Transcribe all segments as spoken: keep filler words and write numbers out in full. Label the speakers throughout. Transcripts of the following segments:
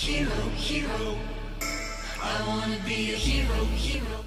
Speaker 1: hero, hero. I wanna be a hero, hero.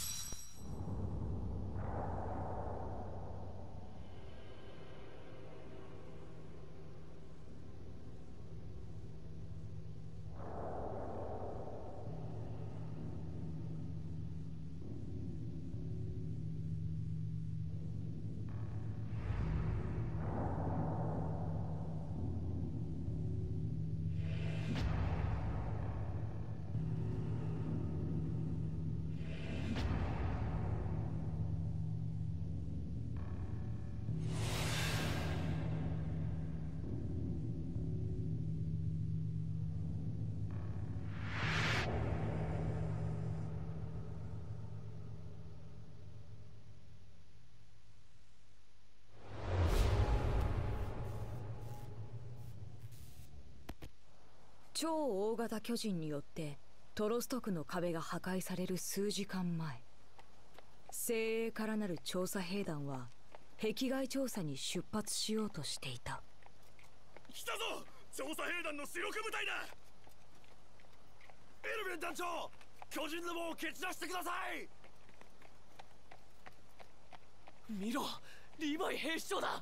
Speaker 2: 超大型巨人によってトロスト区の壁が破壊される数時間前、精鋭からなる調査兵団は壁外調査に出発しようとしていた。
Speaker 3: 来たぞ、調査兵団の主力部隊だ。エルヴィン団長、巨人の門を蹴散らしてください。見ろ、リヴァイ兵士長だ。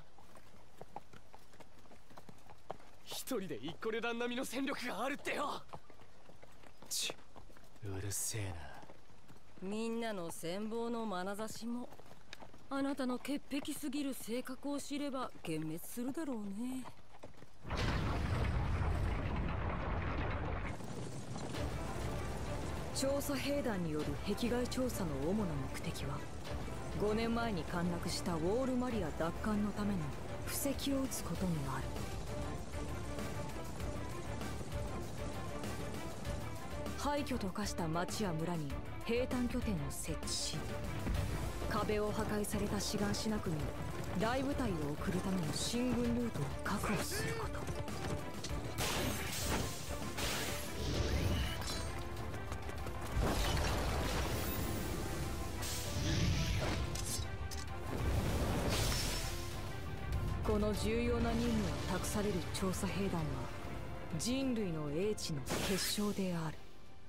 Speaker 3: 一人で一個旅団並みの戦力があるってよ。ち、うるせえ
Speaker 2: な。みんなの羨望の眼差しもあなたの潔癖すぎる性格を知れば幻滅するだろうね。調査兵団による壁外調査の主な目的は、ごねんまえに陥落したウォールマリア奪還のための布石を打つことにある。廃墟と化した町や村に兵站拠点を設置し、壁を破壊されたシガンシナ区に大部隊を送るための進軍ルートを確保すること。この重要な任務を託される調査兵団は人類の英知の結晶である。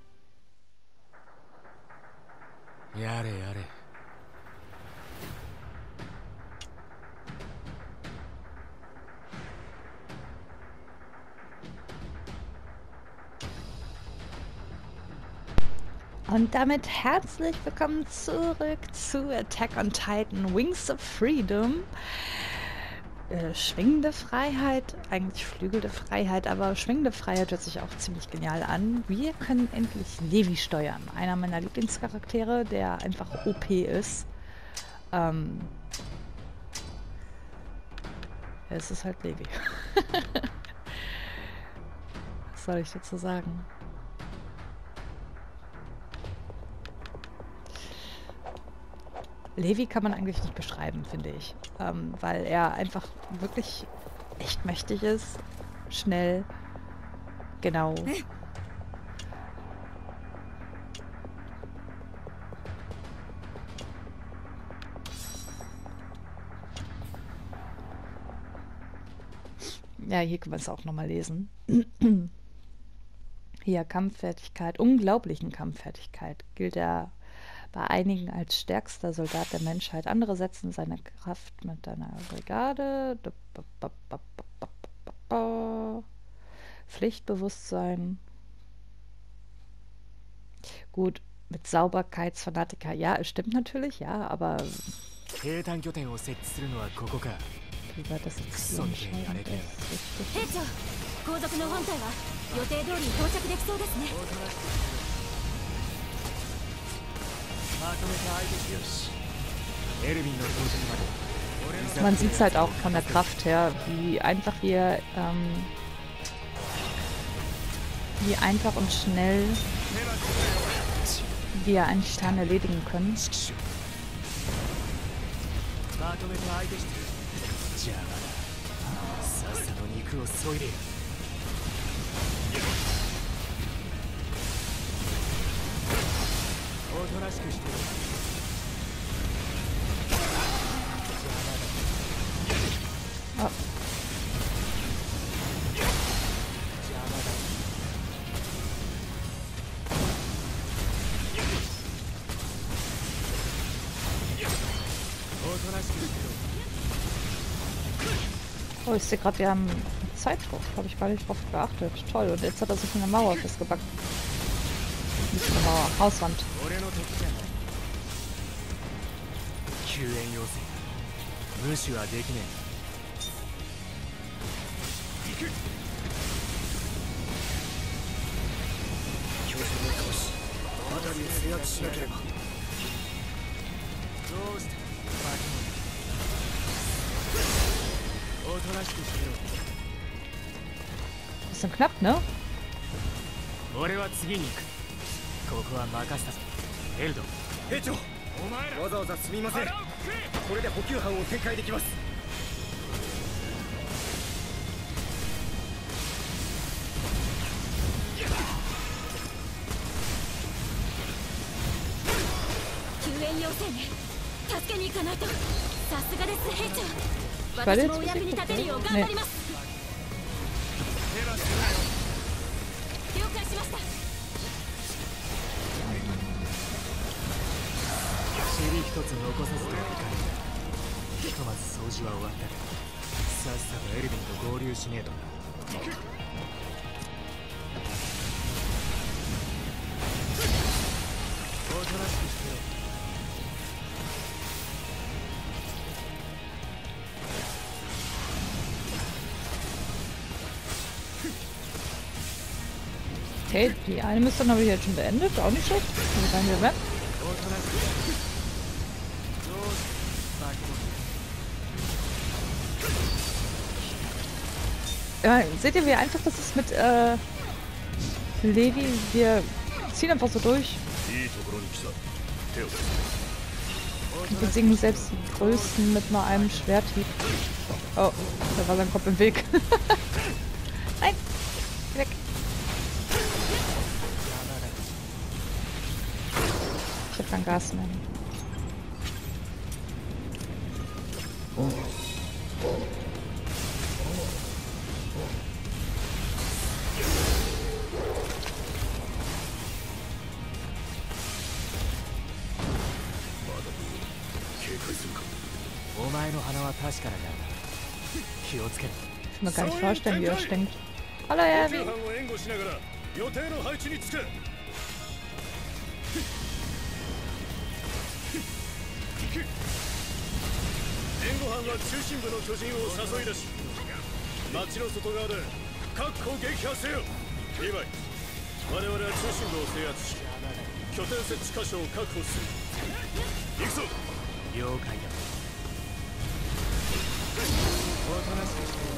Speaker 3: やれやれ。
Speaker 4: Und damit herzlich willkommen zurück zu Attack on Titan Wings of Freedom. Äh, schwingende Freiheit, eigentlich flügelnde Freiheit, aber schwingende Freiheit hört sich auch ziemlich genial an. Wir können endlich Levi steuern. Einer meiner Lieblingscharaktere, der einfach O P ist. Ähm, es ist halt Levi. Was soll ich dazu sagen? Levi kann man eigentlich nicht beschreiben, finde ich, ähm, weil er einfach wirklich echt mächtig ist, schnell, genau. Ja, hier können wir es auch nochmal lesen. Hier Kampffertigkeit, unglaublichen Kampffertigkeit gilt er bei einigen als stärkster Soldat der Menschheit. Andere setzen seine Kraft mit einer Brigade. Pflichtbewusstsein. Gut, mit Sauberkeitsfanatiker. Ja, es stimmt natürlich, ja, aber wie war das jetzt hier entscheidend ist, man sieht es halt auch von der Kraft her, wie einfach wir ähm, wie einfach und schnell wir einen Stern erledigen können. Oh. Oh, ich sehe gerade, wir haben Zeitdruck. Habe ich gar nicht drauf geachtet. Toll. Und jetzt hat er sich in der Mauer festgebackt. Nicht in der Mauer. Hauswand.
Speaker 3: 俺の時じゃない救援要請無視はできねえ行く巨人を倒し辺りを制圧しなければどうしてバケモンおとなしくしてろ
Speaker 4: Bisschen knapp, ne?
Speaker 3: 俺は次に行くここは任せたぞエルド兵長お前らわざわざすみませんこれで補給班を展開できます
Speaker 5: 救援要請ね助けに行かないとさすがです兵長
Speaker 4: War der
Speaker 5: 私もお役に立てるよう頑張ります、了解しました
Speaker 3: 尻一つ残さずとはいかないひとまず掃除は終わったさっさとエルヴィンと合流しねえとなおとなしくしてろ
Speaker 4: Okay, die eine Mission habe ich jetzt schon beendet. Auch nicht schlecht. Dann rein wir weg. Ja, seht ihr, wie einfach das ist mit äh, Levi? Wir ziehen einfach so durch. Und besiegen selbst die Größten mit nur einem Schwerthieb. Oh, da war sein Kopf im Weg. Nein! Geh weg! Ich hab kein Gas mehr. Ich kann mir gar nicht vorstellen, wie er stinkt. Hallo, Erwin.
Speaker 3: 援護班は中心部の巨人を誘い出し町の外側で確保撃破せよリヴァイ我々は中心部を制圧し拠点設置箇所を確保する行くぞ了解だおとなしくして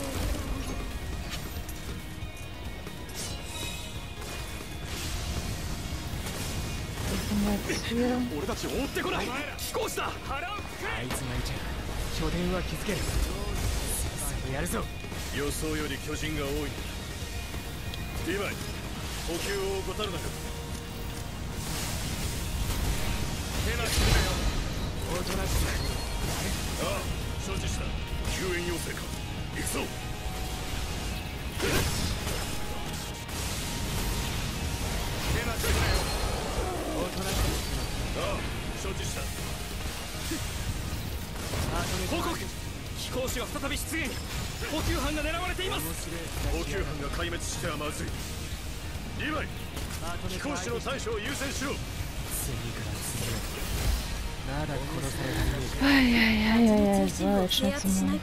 Speaker 3: 俺たちを追ってこない飛行士だあいつがいちゃ拠点は築けるさっさとやるぞ予想より巨人が多いリヴァイ補給を怠るなよ手なしだよおとなしくああ承知した救援要請か行くぞ手なしだよおとなしくああ承知した報告飛行士が再び出現補給班が狙われています補給班が壊滅してはまずいリヴァイ飛行士の対処を優先しろ次から次へまだ殺されない
Speaker 4: はいはいはいはいはい、そう、schnell zum Not.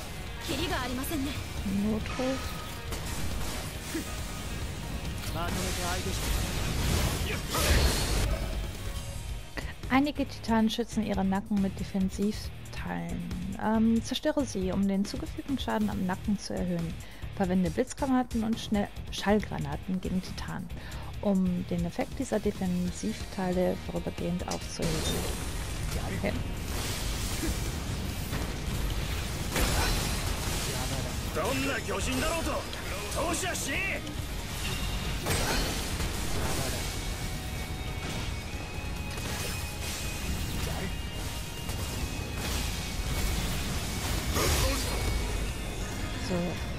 Speaker 4: Einige Titanen schützen ihre Nacken mit Defensivteilen. Ähm, zerstöre sie, um den zugefügten Schaden am Nacken zu erhöhen. Verwende Blitzgranaten und Schnell Schallgranaten gegen Titanen, um den Effekt dieser Defensivteile vorübergehend aufzuheben. Okay. So.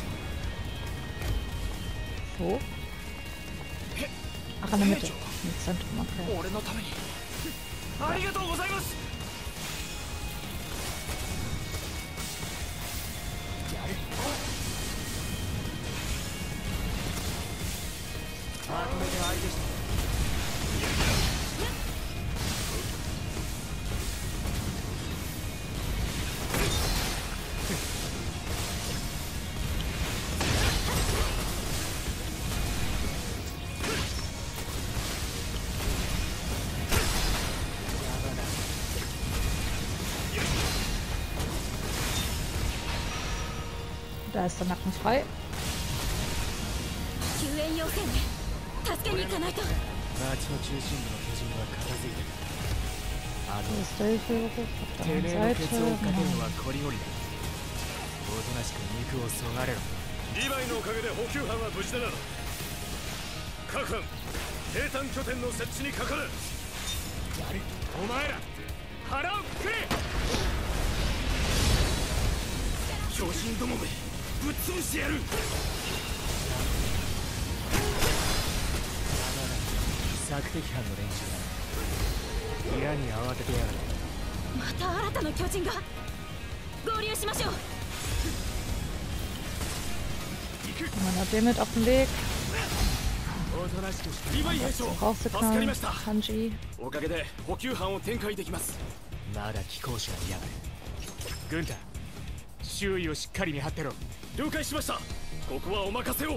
Speaker 4: Wo? Ach, in der Mitte. Im Zentrum, okay. Da ist der Nacken frei.
Speaker 5: 救援要請ね助けに行かないと
Speaker 6: 街の中心部の巨人は片付いてる。あの
Speaker 4: Hier ist der Hilferuf auf
Speaker 6: て
Speaker 4: der
Speaker 6: めえ
Speaker 4: anderen
Speaker 6: のケツを追っかける
Speaker 4: Seite.
Speaker 6: のはコリゴリだ。おとなしく肉をそがれろ。
Speaker 3: リヴァイのおかげで補給班は無事だな。各班兵站拠点の設置にかかる。
Speaker 6: やる。お前ら腹をくれ。巨人どもめぶっ潰してやる。索敵班の連中だ。裏に慌ててやがる。
Speaker 5: また新たな巨人が合流しましょう
Speaker 4: Man hat den mit auf den Weg.
Speaker 6: おとなしくしてリヴァイ兵長助かり
Speaker 4: Rauszuknallen.
Speaker 6: ました。
Speaker 4: Hanji.
Speaker 6: おかげで補給班を展開できます。まだ貴公子がいやがる。軍隊周囲をしっかり見張ってろ。了解しました。ここはお任せを。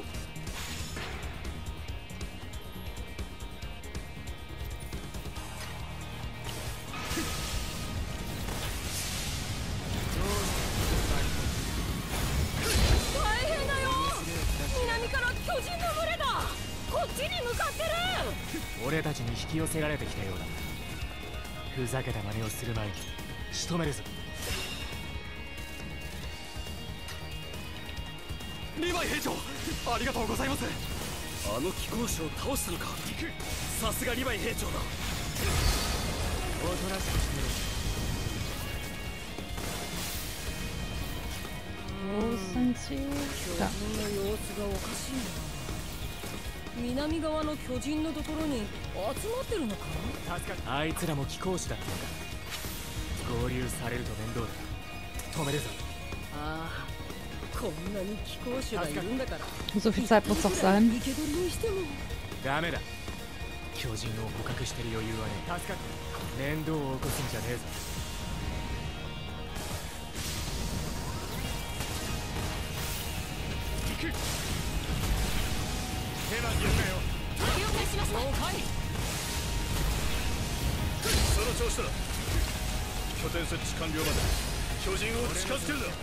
Speaker 5: 大変だよ南から巨人の群れだこっちに向かってる
Speaker 6: 俺たちに引き寄せられてきたようだ。ふざけた真似をする前に仕留めるぞ。リヴァイ兵長ありがとうございます。あの貴公子を倒したのか。さすがリヴァイ兵長だ。おとなしくしてる。
Speaker 4: Wo sind sie?
Speaker 2: 巨
Speaker 4: Da.
Speaker 2: 人の様子がおかしいな。南側の巨人のところに集まってるのか。
Speaker 6: 助かった。あいつらも貴公子だったのか。合流されると面倒だ。止めるぞ。
Speaker 2: ああ、こんなに貴公子がいるんだから。
Speaker 4: So viel Zeit muss doch sein.
Speaker 2: 生け捕りにしても。
Speaker 6: ダメだ。巨人を捕獲してる余裕はねえ。助かった。面倒を起こすんじゃねえぞ。 手間言うなよ。
Speaker 5: 了解しました
Speaker 3: その調子だ。拠点設置完了まで巨人を近づけるな。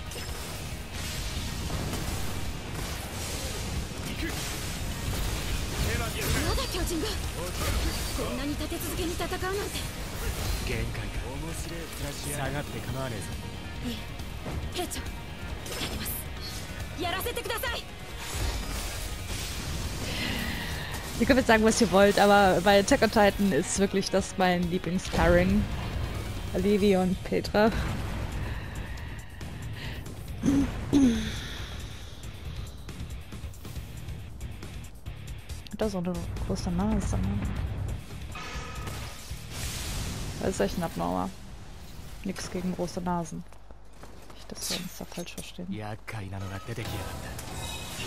Speaker 3: 行く。手間言うなよ。
Speaker 5: まだ巨人がこんなに立て続けに戦うなんて
Speaker 6: 限界か。面白い暮らしや。下がって構わねえぞ。
Speaker 5: いえ兵長やりますやらせてください
Speaker 4: Ihr könnt jetzt sagen, was ihr wollt, aber bei Attack on Titan ist wirklich das mein Lieblings-Pairing. Levi und Petra. Hat er so eine große Nase, ne? Das ist echt ein Abnormer. Nix gegen große Nasen. Nicht, dass wir uns da falsch verstehen.
Speaker 6: 厄介なのが出てきやがった。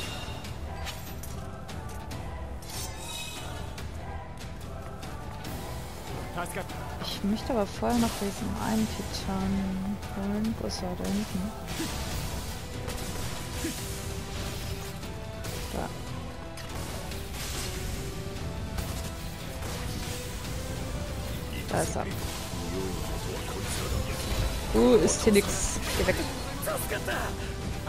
Speaker 4: Ich möchte aber vorher noch diesen einen Titan holen. Wo ist er? Da hinten. Da. Da ist er. Du ist hier nix. Geh weg.
Speaker 6: 助かった。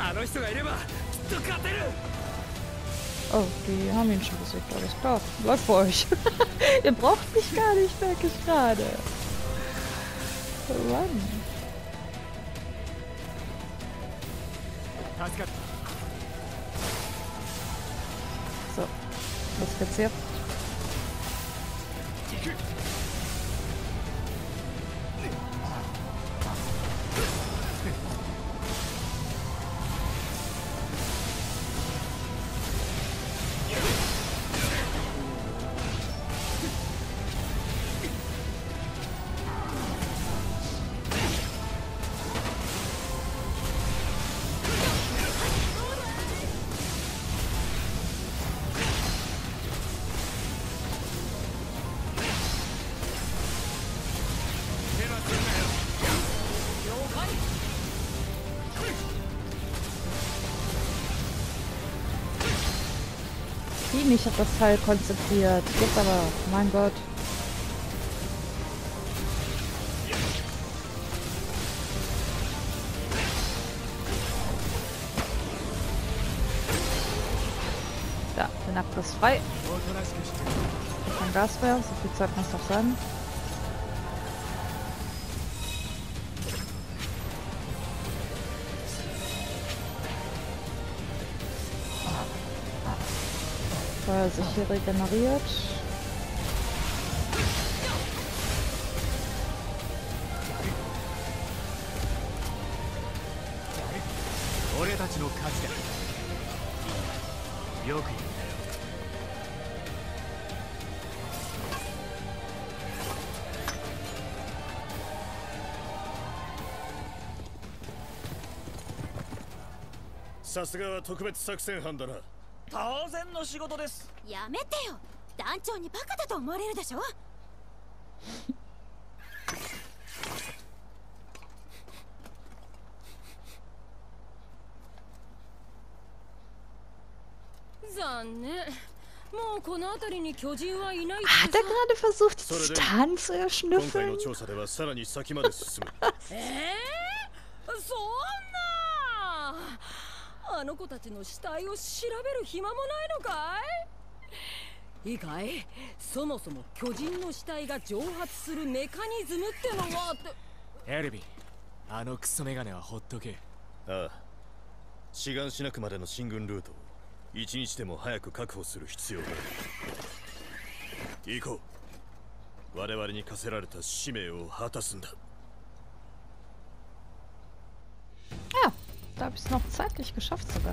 Speaker 6: あの人がいればきっと勝てる。
Speaker 4: Oh, die haben ihn schon besiegt, alles klar. Läuft für euch. Ihr braucht mich gar nicht, merke ich gerade. Run. So, was geht's hier? Die nicht auf das Teil konzentriert. Jetzt aber, mein Gott. Ja, der Nacht ist frei. Kein Gasfeuer, so viel Zeit muss noch sein. Feuer sich hier regeneriert.
Speaker 3: さすがは特別作戦班だな。
Speaker 6: 当然の仕事です。
Speaker 5: やめてよ。団長にバカだと思われるでしょ。残念。もうこの辺りに巨人はいない。
Speaker 4: Hat er gerade versucht, die Titanen zu
Speaker 3: 今回
Speaker 4: erschnüffeln?
Speaker 3: の調査ではさらに先まで進む。
Speaker 5: ええー、そんな。あの子たちの死体を調べる暇もないのかい？いいかい？そもそも巨人の死体が蒸発するメカニズムってのはって。
Speaker 6: エルビン、あのクソメガネはほっとけ。
Speaker 3: ああ、志願しなくまでの進軍ルートを一日でも早く確保する必要がある。行こう。我々に課せられた使命を果たすんだ。
Speaker 4: Ja, da habe ich es noch zeitlich geschafft sogar.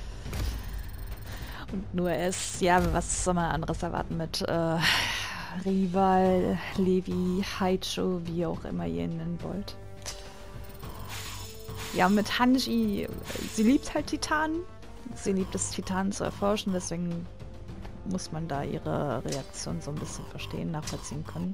Speaker 4: Und nur es, ja, was soll man anderes erwarten mit äh, Rival, Levi, Haicho, wie ihr auch immer ihr ihn nennen wollt. Ja, mit Hanji, sie liebt halt Titanen. Sie liebt es, Titanen zu erforschen, deswegen muss man da ihre Reaktion so ein bisschen verstehen, nachvollziehen können.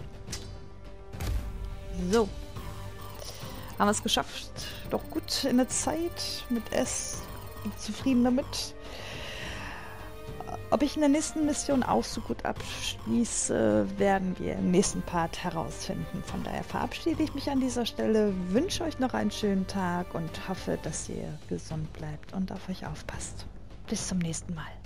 Speaker 4: So. Haben wir es geschafft. Doch gut in der Zeit mit S. Bin zufrieden damit. Ob ich in der nächsten Mission auch so gut abschließe, werden wir im nächsten Part herausfinden. Von daher verabschiede ich mich an dieser Stelle, wünsche euch noch einen schönen Tag und hoffe, dass ihr gesund bleibt und auf euch aufpasst. Bis zum nächsten Mal.